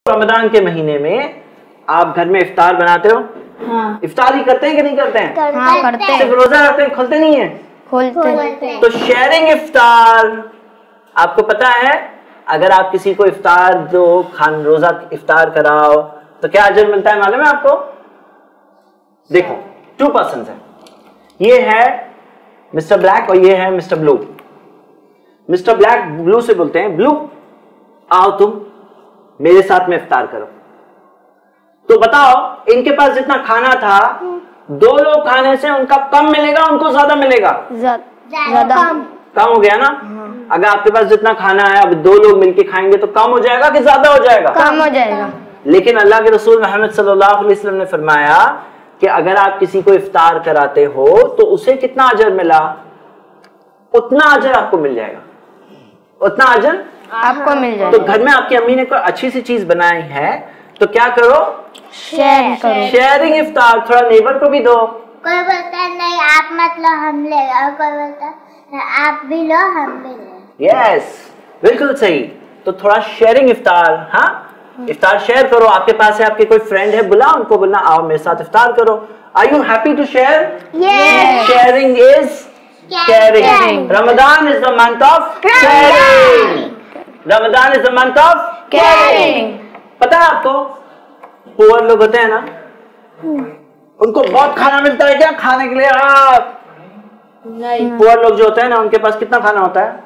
रमजान के महीने में आप घर में इफ्तार बनाते हो? हाँ। इफ्तार ही करते हैं कि नहीं करते हैं? हाँ, करते हैं। सिर्फ रोजा रखते हैं, खोलते नहीं है? खोलते हैं। तो शेयरिंग इफ्तार, आपको पता है अगर आप किसी को इफ्तार दो, रोजा इफ्तार कराओ तो क्या अजर मिलता है मालूम है आपको? देखो 2 पर्सन्स हैं, ये है मिस्टर ब्लैक और ये है mister blue. Mister black blue से बोलते हैं, ब्लू आओ तुम मेरे साथ में इफ्तार करो। तो बताओ इनके पास जितना खाना था 2 लोग खाने से उनका कम मिलेगा, उनको ज्यादा मिलेगा? ज्यादा कम हो गया ना। अगर आपके पास जितना खाना है अब 2 लोग मिलके खाएंगे तो कम हो जाएगा कि ज्यादा हो जाएगा? कम हो जाएगा। लेकिन अल्लाह के रसूल मोहम्मद सल्लल्लाहु अलैहि वसल्लम ने फरमाया कि अगर आप किसी को इफ्तार कराते हो तो उसे कितना अजर मिला, उतना अजर आपको मिल जाएगा, उतना अजर आपको मिल जाएगा। तो घर में आपकी अम्मी ने कोई अच्छी सी चीज बनाई है तो क्या करो, शेयर करो। शेयरिंग इफ्तार। थोड़ा नेबर को भी दो। कोई बोलता है नहीं आप मत लो हम ले, और कोई बोलता है आप भी लो हम भी ले। यस, बिल्कुल सही। तो थोड़ा शेयरिंग इफ्तार, हाँ इफ्तार शेयर करो। आपके पास है, आपके कोई फ्रेंड है, बुला उनको, बोलना आओ मेरे साथ इफ्तार करो। Are you happy to share? Sharing is caring. Ramadan is the month of caring. Ramadan is the month of caring. पता है आपको पुअर लोग होते हैं ना, उनको बहुत खाना मिलता है क्या खाने के लिए? नहीं। पुअर लोग जो होते हैं ना उनके पास कितना खाना होता है?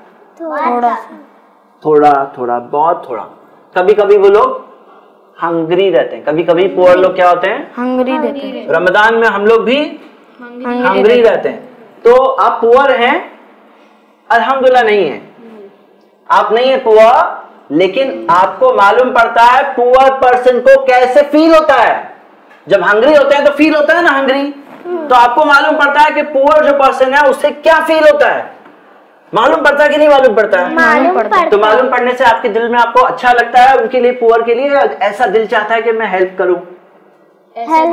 थोड़ा थोड़ा, बहुत थोड़ा। कभी कभी वो लोग हंग्री रहते हैं। कभी कभी पुअर लोग क्या होते हैं? हंग्री रहते हैं। रमजान में हम लोग भी हंग्री रहते हैं। तो आप पुअर हैं? अल्हम्दुलिल्लाह नहीं है, आप नहीं है पुअर, लेकिन आपको मालूम पड़ता है पुअर पर्सन को कैसे फील होता है। जब हंग्री होते हैं तो फील होता है ना हंग्री, तो आपको मालूम पड़ता है कि पुअर जो पर्सन है उससे क्या फील होता है। मालूम पड़ता है कि नहीं मालूम पड़ता है? मालूम पड़ता है। तो मालूम पड़ने से आपके दिल में आपको अच्छा लगता है, उनके लिए, पुअर के लिए ऐसा दिल चाहता है कि मैं हेल्प करूं, ऐसा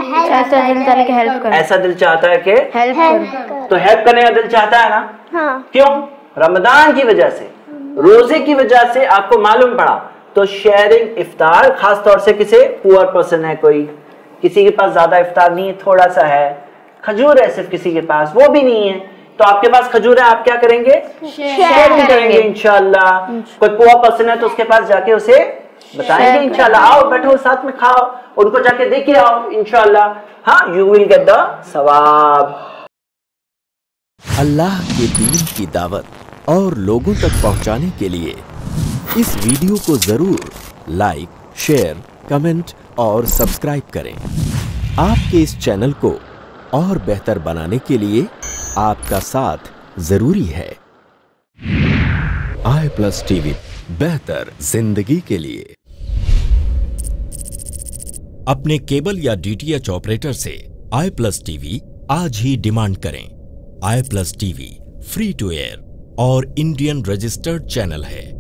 दिल चाहता है कि हेल्प करूं। तो हेल्प करने का दिल चाहता है ना। हाँ। क्यों? रमजान की वजह से, रोजे की वजह से आपको मालूम पड़ा। तो शेयरिंग इफ्तार, खास तौर से किसी पुअर पर्सन है, कोई किसी के पास ज्यादा इफ्तार नहीं है, थोड़ा सा है, खजूर है सिर्फ किसी के पास, वो भी नहीं है, तो आपके पास खजूर है, आप क्या करेंगे? शेयर करेंगे इंशाल्लाह। कोई पुअर पर्सन है तो उसके पास जाके उसे बताएंगे इंशाल्लाह, आओ बैठो साथ में खाओ, उनको जाके देखे आओ इंशाल्लाह, हाँ यू विल गेट द सवाब। अल्लाह के दीन की दावत और लोगों तक पहुंचाने के लिए इस वीडियो को जरूर लाइक, शेयर, कमेंट और सब्सक्राइब करें। आपके इस चैनल को और बेहतर बनाने के लिए आपका साथ जरूरी है। i+ TV, बेहतर जिंदगी के लिए। अपने केबल या DTH ऑपरेटर से i+ TV आज ही डिमांड करें। i+ TV free to air और इंडियन रजिस्टर्ड चैनल है।